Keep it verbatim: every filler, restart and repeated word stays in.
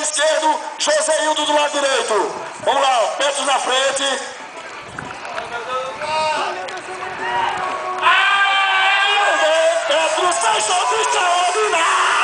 lado esquerdo, Joséildo do lado direito. Vamos lá, Petros na frente. Petros fez jogo extraordinário!